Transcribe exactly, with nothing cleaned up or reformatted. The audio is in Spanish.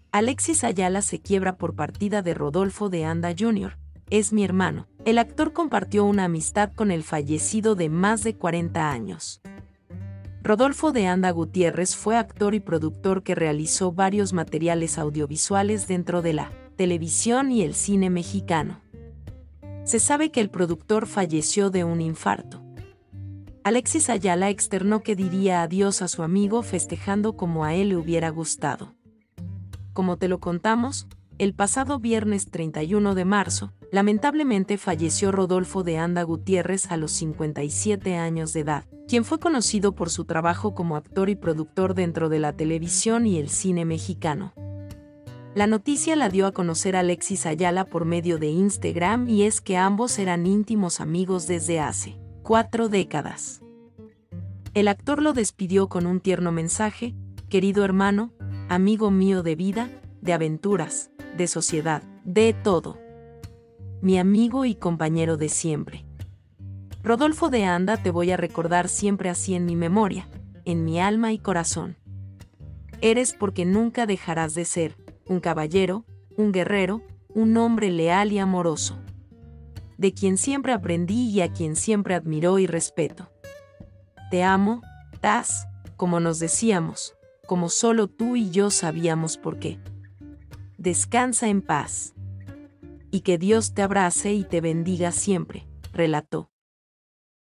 Alexis Ayala se quiebra por partida de Rodolfo de Anda junior Es mi hermano. El actor compartió una amistad con el fallecido de más de cuarenta años. Rodolfo de Anda Gutiérrez fue actor y productor que realizó varios materiales audiovisuales dentro de la televisión y el cine mexicano. Se sabe que el productor falleció de un infarto. Alexis Ayala externó que diría adiós a su amigo festejando como a él le hubiera gustado. Como te lo contamos, el pasado viernes treinta y uno de marzo, lamentablemente falleció Rodolfo de Anda Gutiérrez a los cincuenta y siete años de edad, quien fue conocido por su trabajo como actor y productor dentro de la televisión y el cine mexicano. La noticia la dio a conocer Alexis Ayala por medio de Instagram y es que ambos eran íntimos amigos desde hace cuatro décadas. El actor lo despidió con un tierno mensaje: querido hermano, amigo mío de vida, de aventuras, de sociedad, de todo. Mi amigo y compañero de siempre. Rodolfo de Anda, te voy a recordar siempre así en mi memoria, en mi alma y corazón. Eres porque nunca dejarás de ser un caballero, un guerrero, un hombre leal y amoroso. De quien siempre aprendí y a quien siempre admiro y respeto. Te amo, Taz, como nos decíamos, como solo tú y yo sabíamos por qué. Descansa en paz. Y que Dios te abrace y te bendiga siempre, relató.